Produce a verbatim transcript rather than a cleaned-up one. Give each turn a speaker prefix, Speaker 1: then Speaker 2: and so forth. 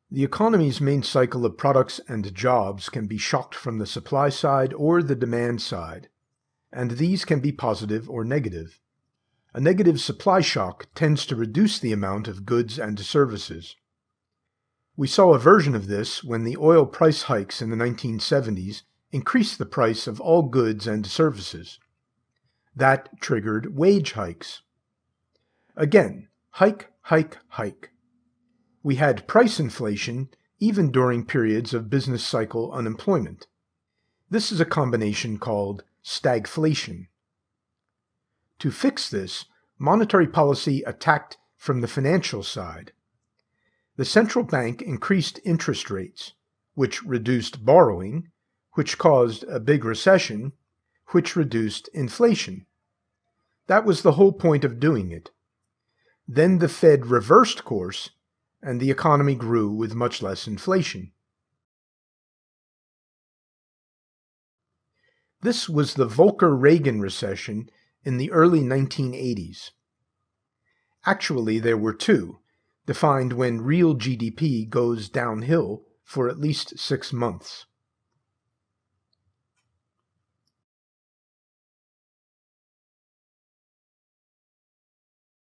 Speaker 1: The economy's main cycle of products and jobs can be shocked from the supply side or the demand side, and these can be positive or negative. A negative supply shock tends to reduce the amount of goods and services. We saw a version of this when the oil price hikes in the nineteen seventies increased the price of all goods and services. That triggered wage hikes. Again, hike, hike, hike. We had price inflation even during periods of business cycle unemployment. This is a combination called stagflation. To fix this, monetary policy attacked from the financial side. The central bank increased interest rates, which reduced borrowing, which caused a big recession, which reduced inflation. That was the whole point of doing it. Then the Fed reversed course, and the economy grew with much less inflation. This was the Volcker-Reagan recession in the early nineteen eighties. Actually, there were two, defined when real G D P goes downhill for at least six months.